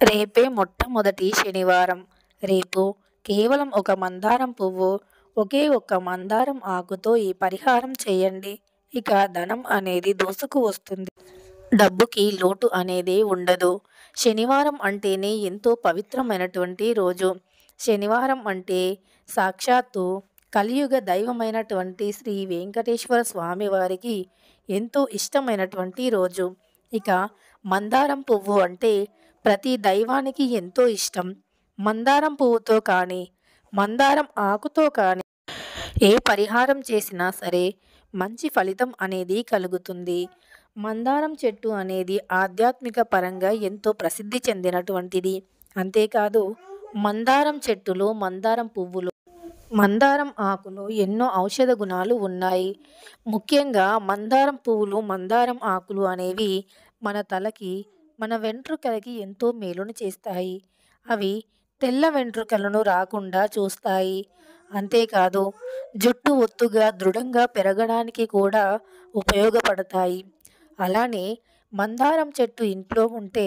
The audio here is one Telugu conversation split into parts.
రేపే మొట్టమొదటి శనివారం. రేపు కేవలం ఒక మందారం పువ్వు, ఒకే ఒక్క మందారం ఆకుతో ఈ పరిహారం చేయండి. ఇక ధనం అనేది దూసుకు వస్తుంది. డబ్బుకి లోటు అనేదే ఉండదు. శనివారం అంటేనే ఎంతో పవిత్రమైనటువంటి రోజు. శనివారం అంటే సాక్షాత్తు కలియుగ దైవమైనటువంటి శ్రీ వెంకటేశ్వర స్వామి వారికి ఎంతో ఇష్టమైనటువంటి రోజు. ఇక మందారం పువ్వు అంటే ప్రతి దైవానికి ఎంతో ఇష్టం. మందారం పువ్వుతో కానీ, మందారం ఆకుతో కానీ ఏ పరిహారం చేసినా సరే మంచి ఫలితం అనేది కలుగుతుంది. మందారం చెట్టు అనేది ఆధ్యాత్మిక పరంగా ఎంతో ప్రసిద్ధి చెందినటువంటిది. అంతేకాదు మందారం చెట్టులో మందారం పువ్వులు, మందారం ఆకులో ఎన్నో ఔషధ గుణాలు ఉన్నాయి. ముఖ్యంగా మందారం పువ్వులు, మందారం ఆకులు అనేవి మన తలకి, మన వెంట్రుకలకి ఎంతో మేలును చేస్తాయి. అవి తెల్ల వెంట్రుకలను రాకుండా చూస్తాయి. అంతేకాదు జుట్టు ఒత్తుగా దృఢంగా పెరగడానికి కూడా ఉపయోగపడతాయి. అలానే మందారం చెట్టు ఇంట్లో ఉంటే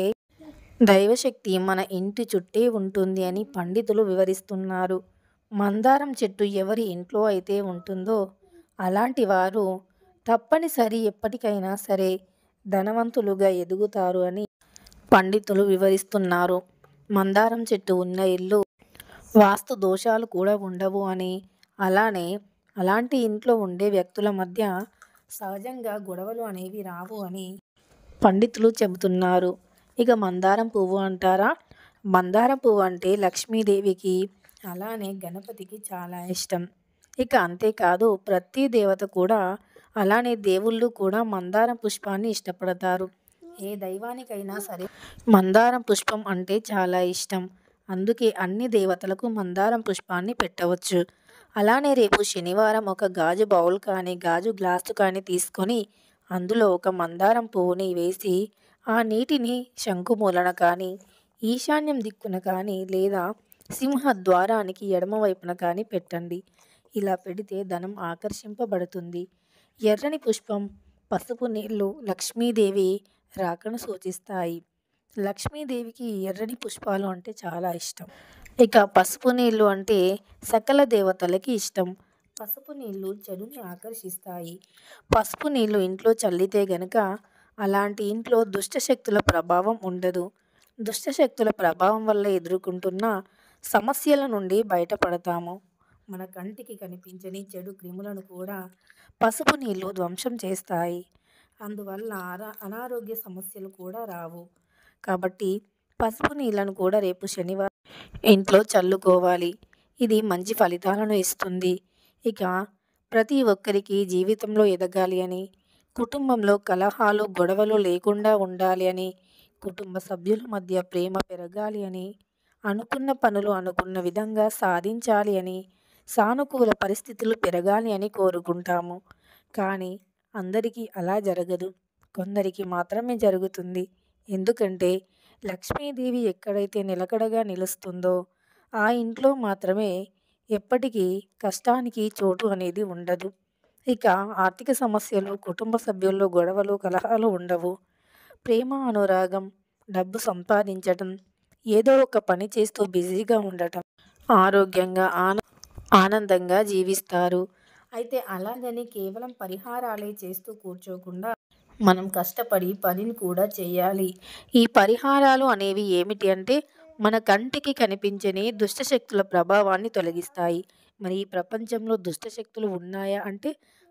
దైవశక్తి మన ఇంటి చుట్టే ఉంటుంది అని పండితులు వివరిస్తున్నారు. మందారం చెట్టు ఎవరి ఇంట్లో అయితే ఉంటుందో అలాంటి వారు తప్పనిసరి ఎప్పటికైనా సరే ధనవంతులుగా ఎదుగుతారు అని పండితులు వివరిస్తున్నారు. మందారం చెట్టు ఉన్న ఇల్లు వాస్తు దోషాలు కూడా ఉండవు అని, అలానే అలాంటి ఇంట్లో ఉండే వ్యక్తుల మధ్య సహజంగా గొడవలు అనేవి రావు అని పండితులు చెబుతున్నారు. ఇక మందారం పువ్వు అంటారా? మందారం పువ్వు అంటే లక్ష్మీదేవికి, అలానే గణపతికి చాలా ఇష్టం. ఇక అంతేకాదు ప్రతి దేవత కూడా, అలానే దేవుళ్ళు కూడా మందారం పుష్పాన్ని ఇష్టపడతారు. ఏ దైవానికైనా సరే మందారం పుష్పం అంటే చాలా ఇష్టం. అందుకే అన్ని దేవతలకు మందారం పుష్పాన్ని పెట్టవచ్చు. అలానే రేపు శనివారం ఒక గాజు బౌల్ కానీ, గాజు గ్లాసు కానీ తీసుకొని అందులో ఒక మందారం పువ్వుని వేసి ఆ నీటిని శంకుమూలన కానీ, ఈశాన్యం దిక్కున కానీ, లేదా సింహ ద్వారానికి ఎడమవైపున కానీ పెట్టండి. ఇలా పెడితే ధనం ఆకర్షింపబడుతుంది. ఎర్రని పుష్పం, పసుపు నీళ్లు లక్ష్మీదేవి రాకను సూచిస్తాయి. లక్ష్మీదేవికి ఎర్రని పుష్పాలు అంటే చాలా ఇష్టం. ఇక పసుపు నీళ్లు అంటే సకల దేవతలకి ఇష్టం. పసుపు నీళ్లు చెడుని ఆకర్షిస్తాయి. పసుపు నీళ్లు ఇంట్లో చల్లితే గనక అలాంటి ఇంట్లో దుష్టశక్తుల ప్రభావం ఉండదు. దుష్టశక్తుల ప్రభావం వల్ల ఎదుర్కొంటున్న సమస్యల నుండి బయటపడతాము. మన కంటికి కనిపించని చెడు క్రిములను కూడా పసుపు నీళ్లు ధ్వంసం చేస్తాయి. అందువల్ల అనారోగ్య సమస్యలు కూడా రావు. కాబట్టి పసుపు నీళ్లను కూడా రేపు శనివారం ఇంట్లో చల్లుకోవాలి. ఇది మంచి ఫలితాలను ఇస్తుంది. ఇక ప్రతి ఒక్కరికి జీవితంలో ఎదగాలి అని, కుటుంబంలో కలహాలు, గొడవలు లేకుండా ఉండాలి అని, కుటుంబ సభ్యుల మధ్య ప్రేమ పెరగాలి అని, అనుకున్న పనులు అనుకున్న విధంగా సాధించాలి అని, సానుకూల పరిస్థితులు పెరగాలి అని కోరుకుంటాము. కానీ అందరికీ అలా జరగదు. కొందరికి మాత్రమే జరుగుతుంది. ఎందుకంటే లక్ష్మీదేవి ఎక్కడైతే నిలకడగా నిలుస్తుందో ఆ ఇంట్లో మాత్రమే ఎప్పటికీ కష్టానికి చోటు అనేది ఉండదు. ఇక ఆర్థిక సమస్యలు, కుటుంబ సభ్యుల్లో గొడవలు, కలహాలు ఉండవు. ప్రేమ, అనురాగం, డబ్బు సంపాదించటం, ఏదో ఒక పని చేస్తూ బిజీగా ఉండటం, ఆరోగ్యంగా ఆనందంగా జీవిస్తారు. అయితే అలాగని కేవలం పరిహారాలే చేస్తూ కూర్చోకుండా మనం కష్టపడి పనిని కూడా చేయాలి. ఈ పరిహారాలు అనేవి ఏమిటి అంటే మన కంటికి కనిపించని దుష్టశక్తుల ప్రభావాన్ని తొలగిస్తాయి. మరి ఈ ప్రపంచంలో దుష్టశక్తులు ఉన్నాయా అంటే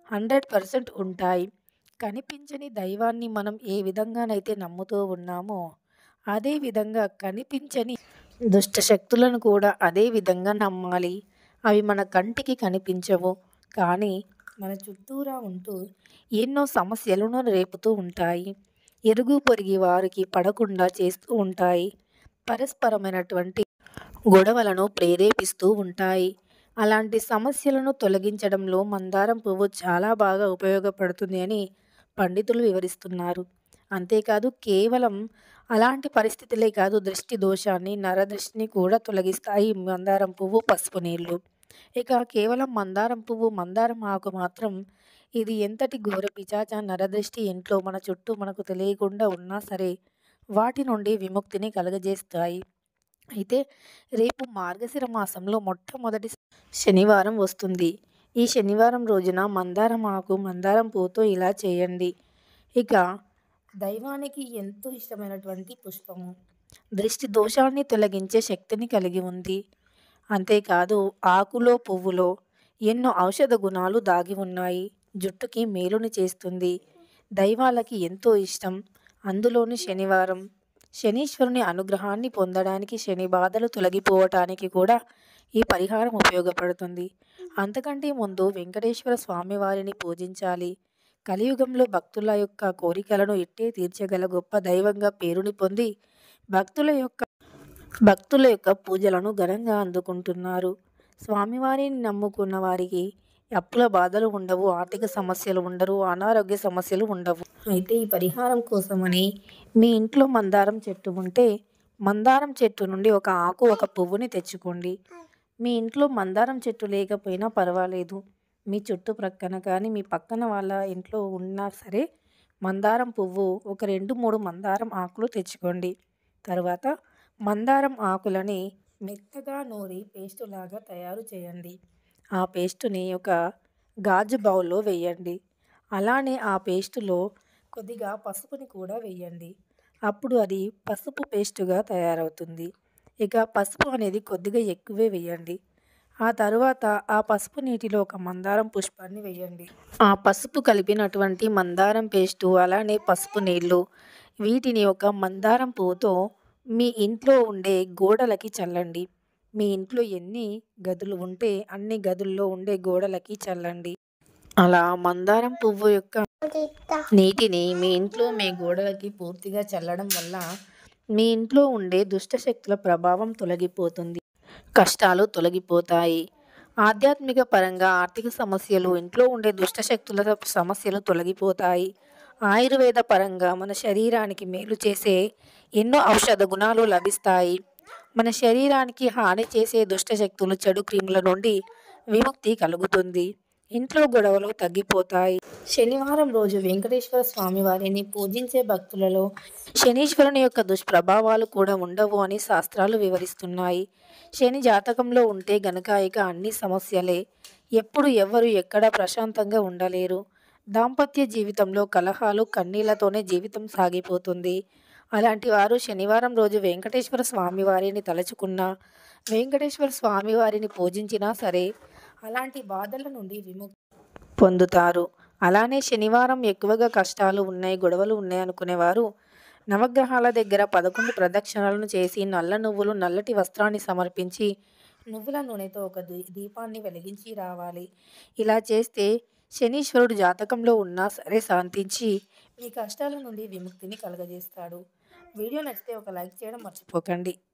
100% ఉంటాయి. కనిపించని దైవాన్ని మనం ఏ విధంగానైతే నమ్ముతూ ఉన్నామో అదే విధంగా కనిపించని దుష్టశక్తులను కూడా అదే విధంగా నమ్మాలి. అవి మన కంటికి కనిపించవు, కానీ మన చుట్టూరా ఉంటూ ఎన్నో సమస్యలను రేపుతూ ఉంటాయి. ఇరుగు పొరుగు వారికి పడకుండా చేస్తూ ఉంటాయి. పరస్పరమైనటువంటి గొడవలను ప్రేరేపిస్తూ ఉంటాయి. అలాంటి సమస్యలను తొలగించడంలో మందారం పువ్వు చాలా బాగా ఉపయోగపడుతుంది అని పండితులు వివరిస్తున్నారు. అంతేకాదు కేవలం అలాంటి పరిస్థితులే కాదు, దృష్టి దోషాన్ని, నరదృష్టిని కూడా తొలగిస్తాయి మందారం పువ్వు, పసుపు నీళ్లు. ఇక కేవలం మందారం పువ్వు, మందారం ఆకు మాత్రం ఇది ఎంతటి ఘోర పిశాచ నరదృష్టి ఇంట్లో మన చుట్టూ మనకు తెలియకుండా ఉన్నా సరే వాటి నుండి విముక్తిని కలుగజేస్తాయి. అయితే రేపు మార్గశిర మాసంలో మొట్టమొదటి శనివారం వస్తుంది. ఈ శనివారం రోజున మందారం ఆకు, మందారం పువ్వుతో ఇలా చేయండి. ఇక దైవానికి ఎంతో ఇష్టమైనటువంటి పుష్పము. దృష్టి దోషాన్ని తొలగించే శక్తిని కలిగి ఉంది. అంతేకాదు ఆకులో, పువ్వులో ఎన్నో ఔషధ గుణాలు దాగి ఉన్నాయి. జుట్టుకి మేలుని చేస్తుంది. దైవాలకి ఎంతో ఇష్టం. అందులోని శనివారం. శనీశ్వరుని అనుగ్రహాన్ని పొందడానికి, శని బాధలు తొలగిపోవటానికి కూడా ఈ పరిహారం ఉపయోగపడుతుంది. అంతకంటే ముందు వెంకటేశ్వర స్వామి వారిని పూజించాలి. కలియుగంలో భక్తుల యొక్క కోరికలను ఇట్టే తీర్చగల గొప్ప దైవంగా పేరుని పొంది భక్తుల యొక్క పూజలను ఘనంగా అందుకుంటున్నారు. స్వామివారిని నమ్ముకున్న వారికి అప్పుల బాధలు ఉండవు, ఆర్థిక సమస్యలు ఉండవు, అనారోగ్య సమస్యలు ఉండవు. అయితే ఈ పరిహారం కోసమని మీ ఇంట్లో మందారం చెట్టు ఉంటే మందారం చెట్టు నుండి ఒక ఆకు, ఒక పువ్వుని తెచ్చుకోండి. మీ ఇంట్లో మందారం చెట్టు లేకపోయినా పర్వాలేదు. మీ చుట్టుప్రక్కన కానీ మీ పక్కన వాళ్ళ ఇంట్లో ఉన్నా సరే మందారం పువ్వు ఒక 2-3 మందారం ఆకులు తెచ్చుకోండి. తర్వాత మందారం ఆకులని మెత్తగా నూరి పేస్టులాగా తయారు చేయండి. ఆ పేస్టుని ఒక గాజు బౌల్లో వేయండి. అలానే ఆ పేస్టులో కొద్దిగా పసుపుని కూడా వేయండి. అప్పుడు అది పసుపు పేస్టుగా తయారవుతుంది. ఇక పసుపు అనేది కొద్దిగా ఎక్కువే వేయండి. ఆ తరువాత ఆ పసుపు నీటిలో ఒక మందారం పుష్పాన్ని వేయండి. ఆ పసుపు కలిపినటువంటి మందారం పేస్టు, అలానే పసుపు నీళ్ళు, వీటిని ఒక మందారం పువ్వుతో మీ ఇంట్లో ఉండే గోడలకి చల్లండి. మీ ఇంట్లో ఎన్ని గదులు ఉంటే అన్ని గదుల్లో ఉండే గోడలకి చల్లండి. అలా మందారం పువ్వు యొక్క నీటిని మీ ఇంట్లో మీ గోడలకి పూర్తిగా చల్లడం వల్ల మీ ఇంట్లో ఉండే దుష్టశక్తుల ప్రభావం తొలగిపోతుంది. కష్టాలు తొలగిపోతాయి. ఆధ్యాత్మిక పరంగా ఆర్థిక సమస్యలు, ఇంట్లో ఉండే దుష్టశక్తుల సమస్యలు తొలగిపోతాయి. ఆయుర్వేద పరంగా మన శరీరానికి మేలు చేసే ఎన్నో ఔషధ గుణాలు లభిస్తాయి. మన శరీరానికి హాని చేసే దుష్టశక్తులు, చెడు క్రిముల నుండి విముక్తి కలుగుతుంది. ఇంట్లో గొడవలు తగ్గిపోతాయి. శనివారం రోజు వెంకటేశ్వర స్వామి వారిని పూజించే భక్తులలో శనీశ్వరుని యొక్క దుష్ప్రభావాలు కూడా ఉండవు అని శాస్త్రాలు వివరిస్తున్నాయి. శని జాతకంలో ఉంటే గనక ఇక అన్ని సమస్యలే. ఎప్పుడు ఎవరు ఎక్కడ ప్రశాంతంగా ఉండలేరు. దాంపత్య జీవితంలో కలహాలు, కన్నీళ్లతోనే జీవితం సాగిపోతుంది. అలాంటి వారు శనివారం రోజు వెంకటేశ్వర స్వామి వారిని తలుచుకున్నా, వెంకటేశ్వర స్వామి వారిని పూజించినా సరే అలాంటి బాధల నుండి విముక్తి పొందుతారు. అలానే శనివారం ఎక్కువగా కష్టాలు ఉన్నాయి, గొడవలు ఉన్నాయి అనుకునేవారు నవగ్రహాల దగ్గర 11 ప్రదక్షిణలను చేసి, నల్ల నువ్వులు, నల్లటి వస్త్రాన్ని సమర్పించి, నువ్వుల నూనెతో ఒక దీపాన్ని వెలిగించి రావాలి. ఇలా చేస్తే శనీశ్వరుడు జాతకంలో ఉన్నా సరే శాంతించి మీ కష్టాల నుండి విముక్తిని కలుగజేస్తాడు. వీడియో నచ్చితే ఒక లైక్ చేయడం మర్చిపోకండి.